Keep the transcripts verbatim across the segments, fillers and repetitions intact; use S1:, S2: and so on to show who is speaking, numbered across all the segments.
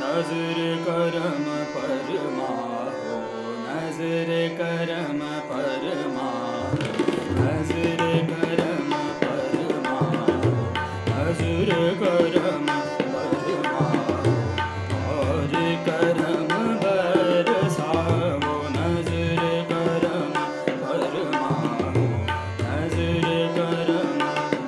S1: नजर करम परमा हो, नजर करम परमा हो, नजर करम परमा हो, नजर करम परमा हो, और करम बरसाओ, नजर करम परमा हो, नजर करम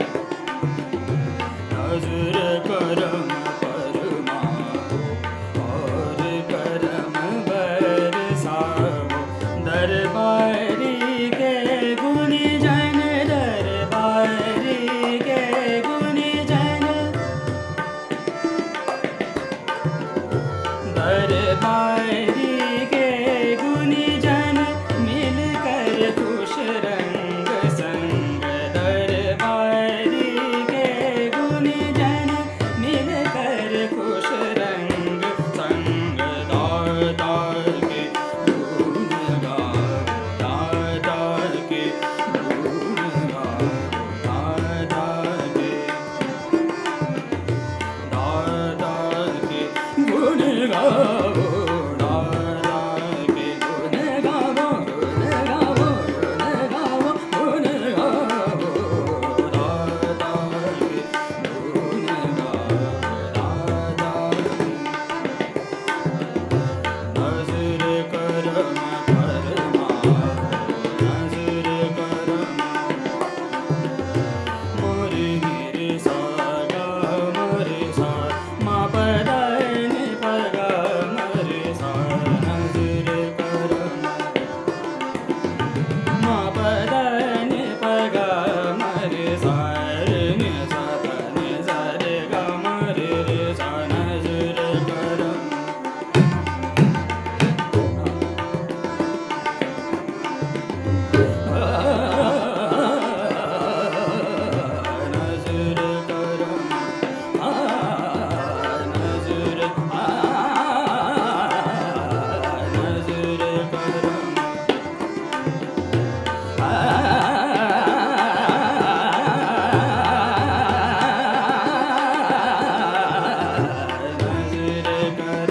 S1: नजर करम परमा हो, और करम बरसाओ। दरबारी के गुणी जन, दरबारी के गुणी जन, दरबारी के गुणी जन, मिलकर खुश रंग संग। दरबारी के गुणी जन, मिलकर खुश रंग संग। दाता के गुण गाओ, दाता के गुण गाओ, दाता के दाता के गुण गाओ, दाता के गुण गाओ, गुण गाओ, गुण गाओ, गुण गाओ, दाता के गुण गाओ, दाता नजर करम परमा हो, नजर करम मोरे मेरे सा गा मरे सा, मा प द नि प ग मरे सा। नजर करम मा प द नि प ग मरे सा, रे नि सा प नि सा रे ग मरे रे सा। नजर करम नजर करम नजर नजर करम नजर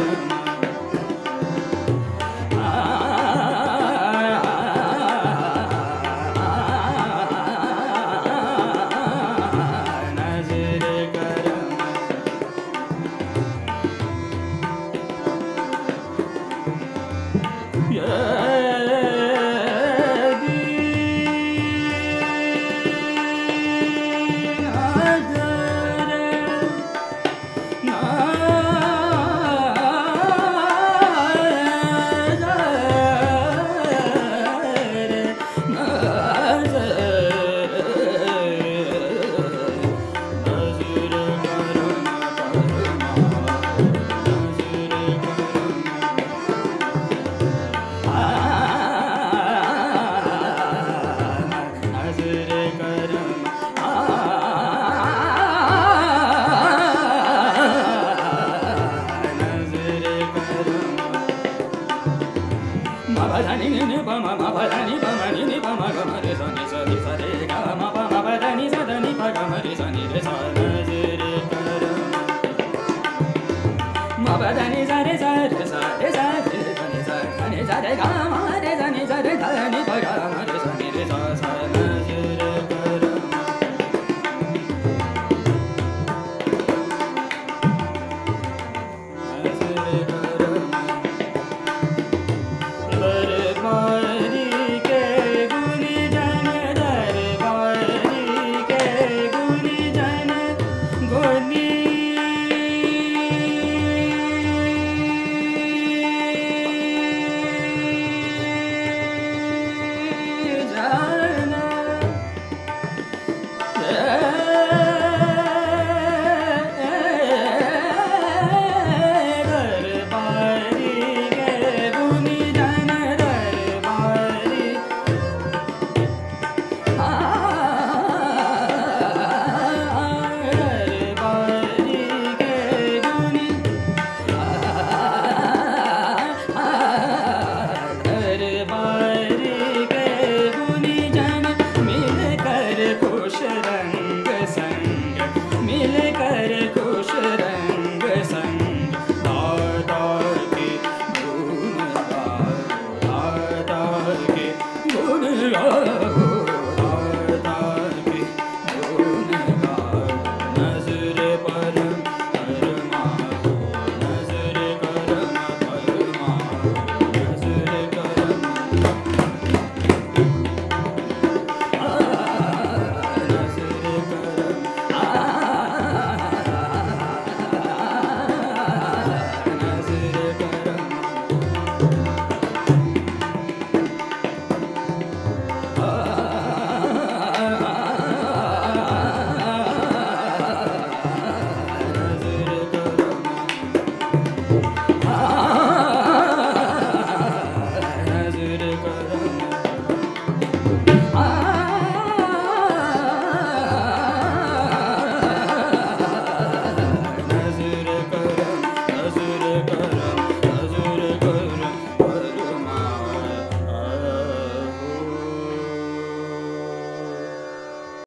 S1: करम नजर करम दरबारी के गुणी जन, दरबारी के गुणी जन, गुणी जन